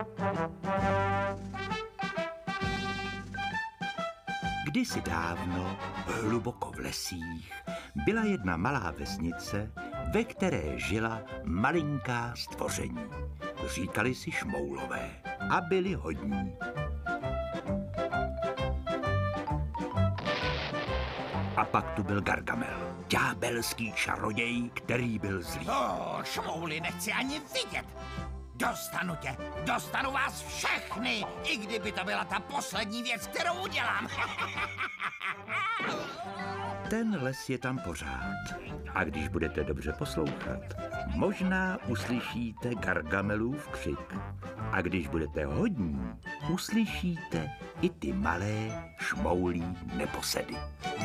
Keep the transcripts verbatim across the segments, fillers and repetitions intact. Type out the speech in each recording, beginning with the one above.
Kdysi dávno, hluboko v lesích, byla jedna malá vesnice, ve které žila malinká stvoření. Říkali si šmoulové a byli hodní. A pak tu byl Gargamel, ďábelský čaroděj, který byl zlý. Oh, šmouli nechci ani vidět. Dostanu tě, dostanu vás všechny, i kdyby to byla ta poslední věc, kterou udělám. Ten les je tam pořád. A když budete dobře poslouchat, možná uslyšíte Gargamelův křik. A když budete hodní, uslyšíte i ty malé šmoulí neposedy.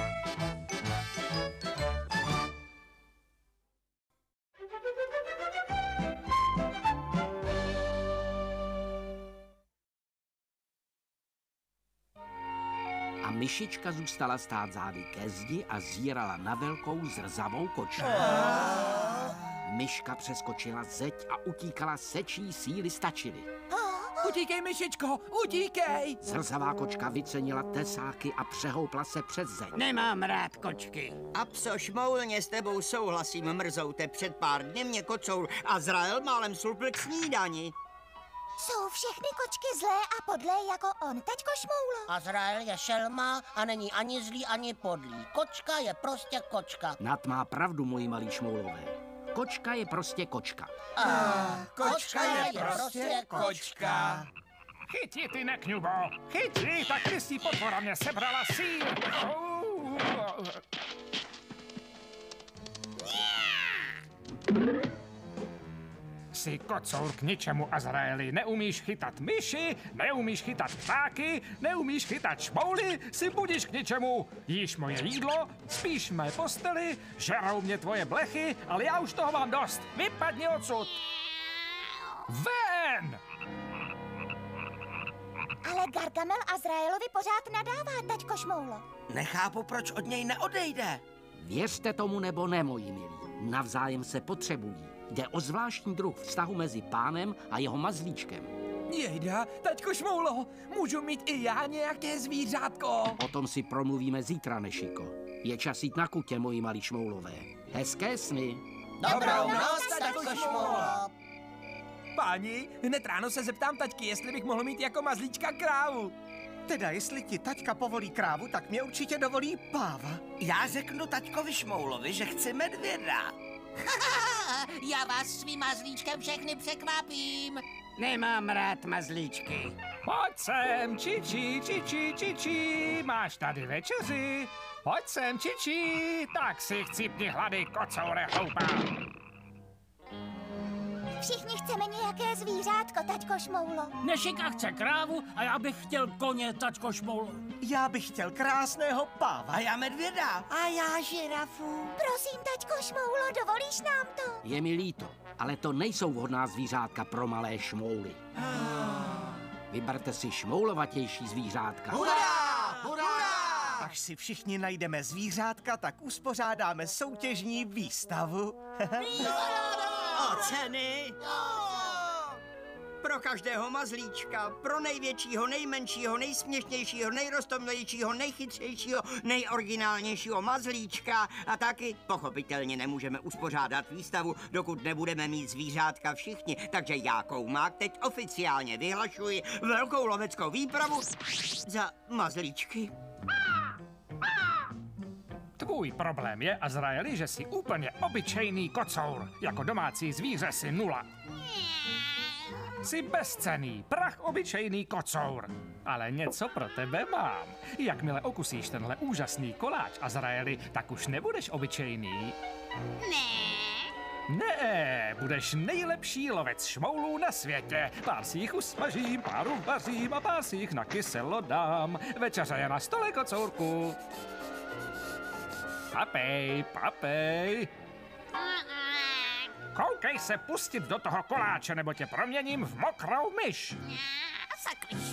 Myšička zůstala stát zády ke zdi a zírala na velkou zrzavou kočku. Myška přeskočila zeď a utíkala, sečí síly stačily. Utíkej, myšičko, utíkej! Zrzavá kočka vycenila tesáky a přehoupla se přes zeď. Nemám rád kočky. A pso šmoulně, s tebou souhlasím, mrzoute. Před pár dny mě kocour Azrael málem slupl k snídani. Jsou všechny kočky zlé a podlé jako on, taťko Šmoulo. Azrael je šelma a není ani zlý, ani podlý. Kočka je prostě kočka. Nad má pravdu, moji malí šmoulové. Kočka je prostě kočka. A, kočka je prostě kočka. Chytí ty, nekňubo, chytí, ta krysí potvora mě sebrala síl. Jsi kocour k ničemu, Azraeli. Neumíš chytat myši, neumíš chytat ptáky, neumíš chytat šmouly, si budíš k ničemu. Jíš moje jídlo, spíš v mé posteli, žerou mě tvoje blechy, ale já už toho mám dost. Vypadni odsud. Ven! Ale Gargamel Azraelovi pořád nadává, taťko Šmoulo. Nechápu, proč od něj neodejde. Věřte tomu nebo ne, moji milí. Navzájem se potřebují. Jde o zvláštní druh vztahu mezi pánem a jeho mazlíčkem. Jejda, taťko Šmoulo, můžu mít i já nějaké zvířátko? O tom si promluvíme zítra, Nešiko. Je čas jít na kutě, moji malí šmoulové. Hezké sny. Dobrou noc, taťko Šmoulo. Páni, hned ráno se zeptám taťky, jestli bych mohl mít jako mazlíčka krávu. Teda, jestli ti taťka povolí krávu, tak mě určitě dovolí páva. Já řeknu taťkovi Šmoulovi, že chci medvěda. Já vás svým mazlíčkem všechny překvapím. Nemám rád mazlíčky. Pojď sem, čiči, čiči, čiči, máš tady večeři. Pojď sem, čiči, tak si chcípni hlady, kocoure hloupá. Všichni chceme nějaké zvířátko, taťko Šmoulo. Nešika chce krávu a já bych chtěl koně, tačko Šmoulo. Já bych chtěl krásného páva. A já medvěda. A já žirafu. Prosím, taťko Šmoulo, dovolíš nám to? Je mi líto, ale to nejsou vhodná zvířátka pro malé šmouly. Vyberte si šmoulovatější zvířátka. Hurá! Hurá! Až si všichni najdeme zvířátka, tak uspořádáme soutěžní výstavu. A ceny? Pro každého mazlíčka, pro největšího, nejmenšího, nejsměšnějšího, nejrostomilejšího, nejchytřejšího, nejoriginálnějšího mazlíčka. A taky pochopitelně nemůžeme uspořádat výstavu, dokud nebudeme mít zvířátka všichni. Takže já, Koumák, teď oficiálně vyhlašuji velkou loveckou výpravu za mazlíčky. Tvůj problém je, Azraeli, že jsi úplně obyčejný kocour. Jako domácí zvíře jsi nula. Jsi bezcenný, prach obyčejný kocour. Ale něco pro tebe mám. Jakmile okusíš tenhle úžasný koláč, Azraeli, tak už nebudeš obyčejný. Ne. Ne, budeš nejlepší lovec šmoulů na světě. Pár si jich usmažím, pár uvařím a pár si jich na kyselo dám. Večeře je na stole, kocourku. Papej, papej. Koukej se pustit do toho koláče, nebo tě proměním v mokrou myš. Sakryš.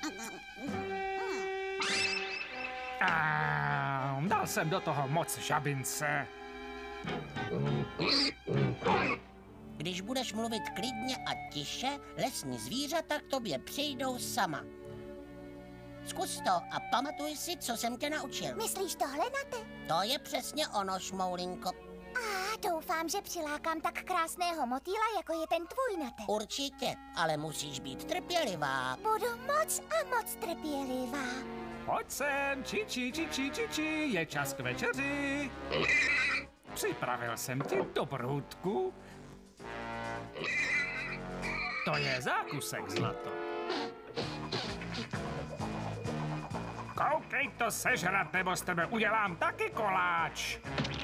A dal jsem do toho moc žabince. Když budeš mluvit klidně a tiše, lesní zvířata k tobě přijdou sama. Zkus to a pamatuj si, co jsem tě naučil. Myslíš tohle, Nate? To je přesně ono, Šmoulinko. A doufám, že přilákám tak krásného motýla, jako je ten tvůj, Nate. Určitě, ale musíš být trpělivá. Budu moc a moc trpělivá. Pojď sem, či, či, či, či, či, či, je čas k večeři. Připravil jsem ti dobrůdku. To je zákusek, zlato. Koukej to sežrat, nebo z tebe udělám taky koláč.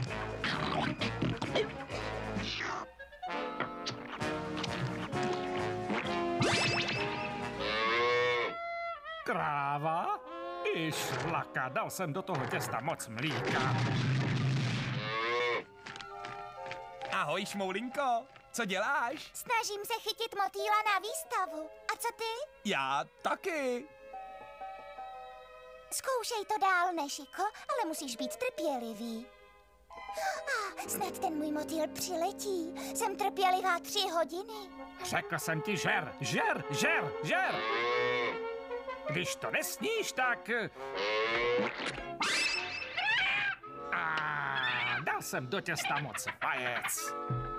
Kráva? I šlaka, dal jsem do toho těsta moc mlíka. Ahoj, Šmoulinko, co děláš? Snažím se chytit motýla na výstavu. A co ty? Já taky. Zkoušej to dál, Nešiko, ale musíš být trpělivý. Ah, snad ten můj motýl přiletí. Jsem trpělivá tři hodiny. Řekl jsem ti žer, žer, žer, žer. Když to nesníš, tak... A dal jsem do těsta moc vajec.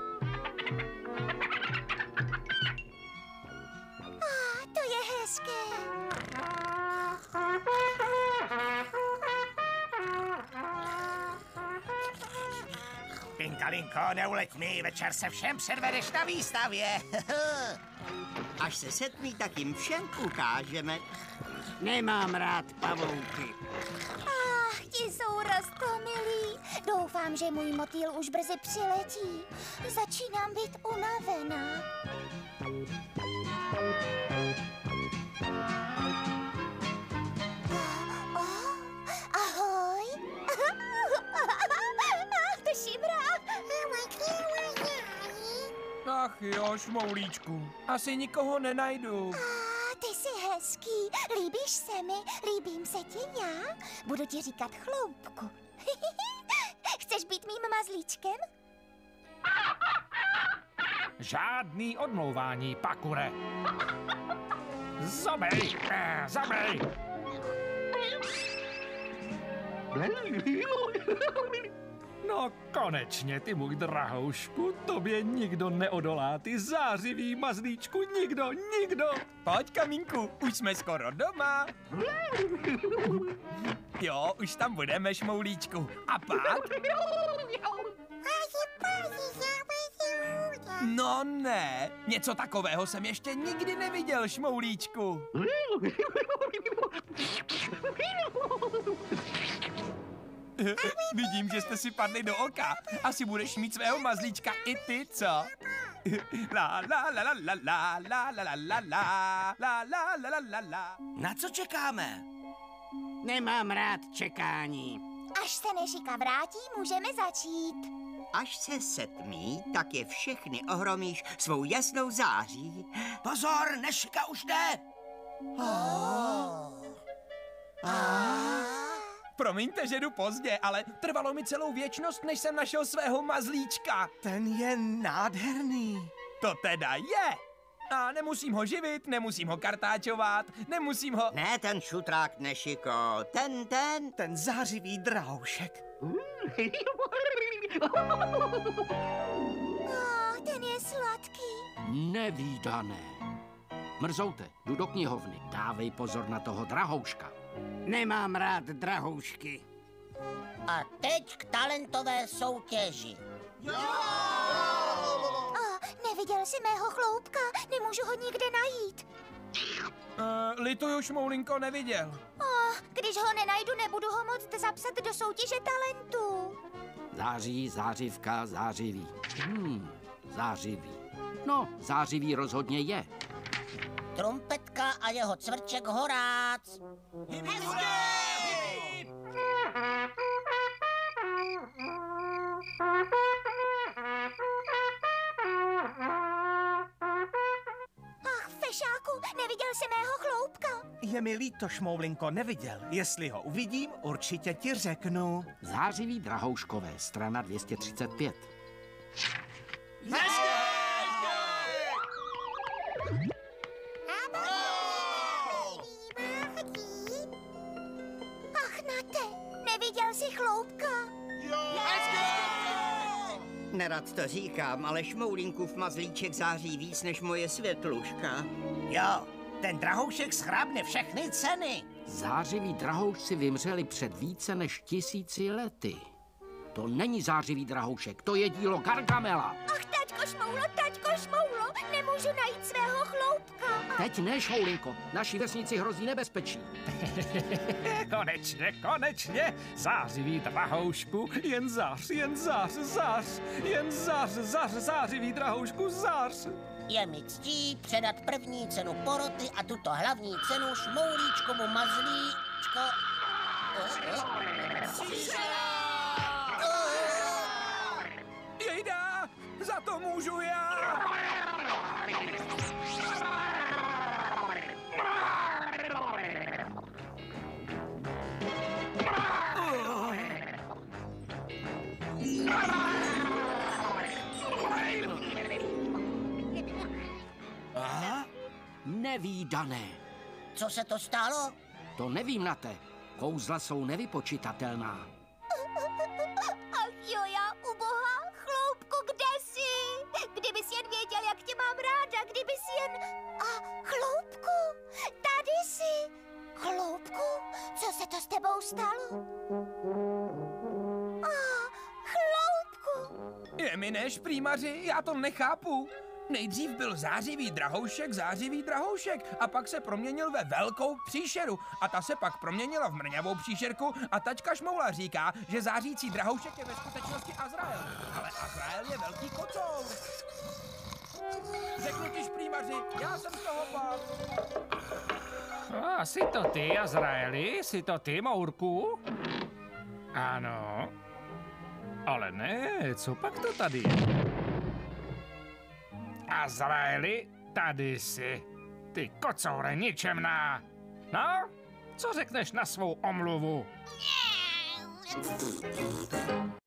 Ah, to je hezké. Pinkalinko, neuleť mi, večer se všem předvedeš na výstavě. Až se setmí, tak jim všem ukážeme. Nemám rád pavouky. Ach, ti jsou roztomilí. Doufám, že můj motýl už brzy přiletí. Začínám být unavená. Oh, ahoj. Ach, to šimrá. Ach jo, Šmoulíčku, asi nikoho nenajdu. Ah, ty jsi hezký. Líbíš se mi? Líbím se ti já? Budu ti říkat Chloupku. Chceš být mým mazlíčkem? Žádný odmlouvání, Pakure. Zabej, eh, zabej. No konečně, ty můj drahoušku, tobě nikdo neodolá, ty zářivý mazlíčku, nikdo, nikdo. Pojď, Kamínku, už jsme skoro doma. Jo, už tam budeme, Šmoulíčku. A pak? No ne, něco takového jsem ještě nikdy neviděl, Šmoulíčku. Vidím, že jste si padli do oka. Asi budeš mít svého mazlíčka i ty, co? La la la la la la la la la la la la la la la la. Na co čekáme? Nemám rád čekání. Až se Nešika vrátí, můžeme začít. Až se setmí, tak je všechny ohromíš svou jasnou září. Pozor, Nešika už jde. Oh. Promiňte, že jdu pozdě, ale trvalo mi celou věčnost, než jsem našel svého mazlíčka. Ten je nádherný. To teda je. A nemusím ho živit, nemusím ho kartáčovat, nemusím ho... Ne ten šutrák, Nešiko, ten, ten. Ten zářivý drahoušek. Oh, ten je sladký. Nevídané. Mrzoute, jdu do knihovny. Dávej pozor na toho drahouška. Nemám rád drahoušky. A teď k talentové soutěži. Oh, neviděl jsi mého Chloupka, nemůžu ho nikde najít. Uh, lituju, Šmoulinko, neviděl. Oh, když ho nenajdu, nebudu ho moct zapsat do soutěže talentů. Září, zářivka, zářivý. Hmm, zářivý. No, zářivý rozhodně je. Trumpetka a jeho cvrček Horác. Ach, fešáku, neviděl jsi mého Chloupka. Je mi líto, Šmoulinko, neviděl. Jestli ho uvidím, určitě ti řeknu. Zářivý drahouškové, strana dvě stě třicet pět. Hezké! chloupka. Nerad to říkám, ale Šmoulinkův mazlíček září víc než moje světluška. Jo, ten drahoušek schrábne všechny ceny. Zářiví drahoušci vymřeli před více než tisíci lety. To není zářivý drahoušek, to je dílo Gargamela. Ach, taťko Šmoulo, taťko Šmoulo, nemůžu najít svého chloupka. Teď ne, Šmoulinko, naší vesnici hrozí nebezpečí. Konečně, konečně, zářivý drahoušku, jen zář, jen zář, zář, jen zář, zář, zářivý drahoušku, zář. Je mi ctí předat první cenu poroty a tuto hlavní cenu Šmoulíčkovu mazlíčko... Jejda, za to můžu já. Aha, nevídané. Co se to stalo? To nevím, Nate. Kouzla jsou nevypočitatelná. Ach jo, já ubohá, chloupku, kde jsi? Kdybys jen věděl, jak tě mám ráda, kdybys jen... A chloupku, tady jsi. Chloupku, co se to s tebou stalo? A chloupku. Je mi než, prýmaři, já to nechápu. Nejdřív byl zářivý drahoušek, zářivý drahoušek a pak se proměnil ve velkou příšeru a ta se pak proměnila v mrňavou příšerku a tačka Šmoula říká, že zářící drahoušek je ve skutečnosti Azrael. Ale Azrael je velký kocour. Řeknu ti, šprýmaři, já jsem z toho pak. A, jsi to ty, Azraeli? Jsi to ty, Mourku? Ano. Ale ne, co pak to tady je? Azraeli, tady jsi. Ty kocoure ničemná. No, co řekneš na svou omluvu?